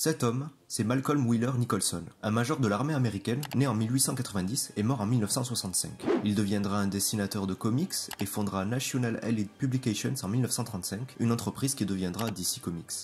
Cet homme, c'est Malcolm Wheeler Nicholson, un major de l'armée américaine né en 1890 et mort en 1965. Il deviendra un dessinateur de comics et fondera National Elite Publications en 1935, une entreprise qui deviendra DC Comics.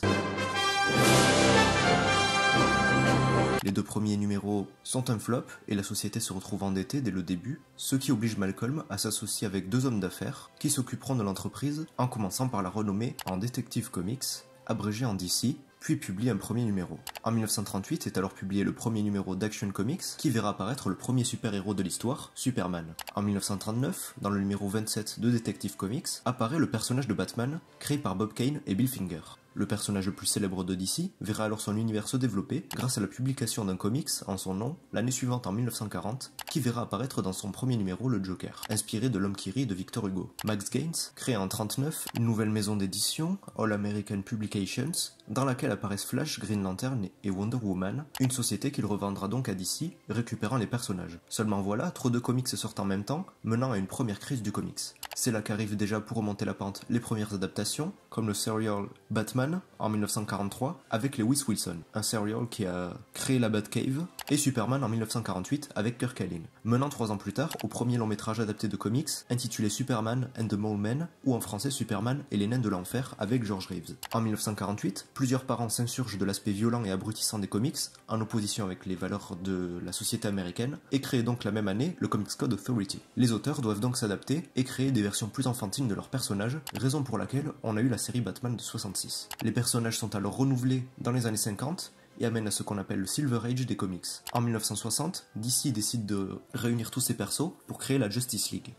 Les deux premiers numéros sont un flop et la société se retrouve endettée dès le début, ce qui oblige Malcolm à s'associer avec deux hommes d'affaires qui s'occuperont de l'entreprise en commençant par la renommer en Detective Comics, abrégé en DC, puis publie un premier numéro. En 1938 est alors publié le premier numéro d'Action Comics qui verra apparaître le premier super-héros de l'histoire, Superman. En 1939, dans le numéro 27 de Detective Comics, apparaît le personnage de Batman, créé par Bob Kane et Bill Finger. Le personnage le plus célèbre de DC verra alors son univers se développer grâce à la publication d'un comics en son nom l'année suivante en 1940 qui verra apparaître dans son premier numéro le Joker, inspiré de L'Homme qui rit de Victor Hugo. Max Gaines crée en 1939 une nouvelle maison d'édition, All American Publications, dans laquelle apparaissent Flash, Green Lantern et Wonder Woman, une société qu'il revendra donc à DC, récupérant les personnages. Seulement voilà, trop de comics sortent en même temps, menant à une première crise du comics. C'est là qu'arrivent déjà pour remonter la pente les premières adaptations, comme le serial Batman en 1943 avec Lewis Wilson, un serial qui a créé la Batcave, et Superman en 1948 avec Kirk Alyn, menant 3 ans plus tard au premier long métrage adapté de comics intitulé Superman and the Mole Men, ou en français Superman et les nains de l'enfer avec George Reeves. En 1948, plusieurs parents s'insurgent de l'aspect violent et abrutissant des comics, en opposition avec les valeurs de la société américaine, et créent donc la même année le Comics Code Authority. Les auteurs doivent donc s'adapter et créer des versions plus enfantines de leurs personnages, raison pour laquelle on a eu la série Batman de 66. Les personnages sont alors renouvelés dans les années 50 et amènent à ce qu'on appelle le Silver Age des comics. En 1960, DC décide de réunir tous ses persos pour créer la Justice League.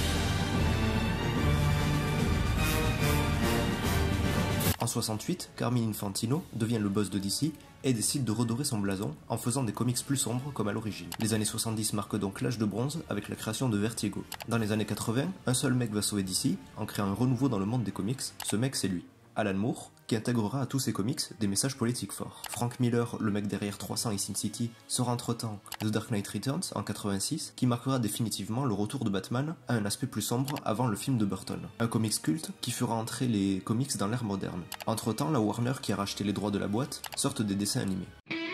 En 68, Carmine Infantino devient le boss de DC et décide de redorer son blason en faisant des comics plus sombres comme à l'origine. Les années 70 marquent donc l'âge de bronze avec la création de Vertigo. Dans les années 80, un seul mec va sauver DC en créant un renouveau dans le monde des comics, ce mec c'est lui, Alan Moore, qui intégrera à tous ses comics des messages politiques forts. Frank Miller, le mec derrière 300 et Sin City, sera entre-temps The Dark Knight Returns en 86, qui marquera définitivement le retour de Batman à un aspect plus sombre avant le film de Burton. Un comics culte qui fera entrer les comics dans l'ère moderne. Entre-temps, la Warner, qui a racheté les droits de la boîte, sortent des dessins animés.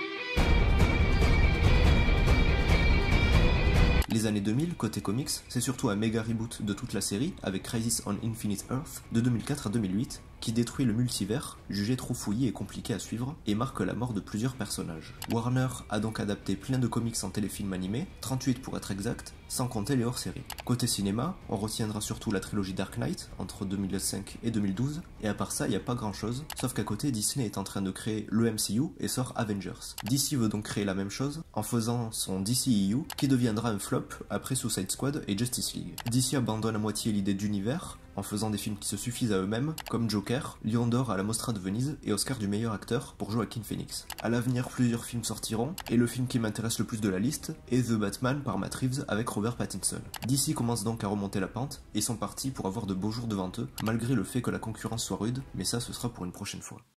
Les années 2000, côté comics, c'est surtout un méga reboot de toute la série, avec Crisis on Infinite Earth, de 2004 à 2008, qui détruit le multivers, jugé trop fouillis et compliqué à suivre, et marque la mort de plusieurs personnages. Warner a donc adapté plein de comics en téléfilms animés, 38 pour être exact, sans compter les hors-séries. Côté cinéma, on retiendra surtout la trilogie Dark Knight, entre 2005 et 2012, et à part ça, il n'y a pas grand chose, sauf qu'à côté, Disney est en train de créer le MCU et sort Avengers. DC veut donc créer la même chose, en faisant son DCEU, qui deviendra un flop après Suicide Squad et Justice League. DC abandonne à moitié l'idée d'univers, en faisant des films qui se suffisent à eux-mêmes, comme Joker, Lion d'Or à la Mostra de Venise et Oscar du meilleur acteur pour Joaquin Phoenix. À l'avenir, plusieurs films sortiront, et le film qui m'intéresse le plus de la liste est The Batman par Matt Reeves avec Robert Pattinson. DC commence donc à remonter la pente, et sont partis pour avoir de beaux jours devant eux, malgré le fait que la concurrence soit rude, mais ça ce sera pour une prochaine fois.